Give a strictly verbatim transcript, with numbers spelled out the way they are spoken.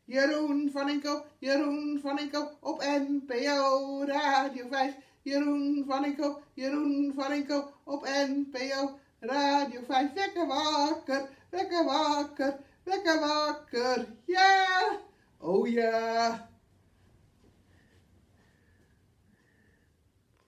Jeroen van Inkel, Jeroen van Inkel op N P O Radio vijf. Jeroen van Inkel, Jeroen van Inkel op N P O Radio vijf. Wekker wakker, wekker wakker, wekker wakker, ja, oh ja.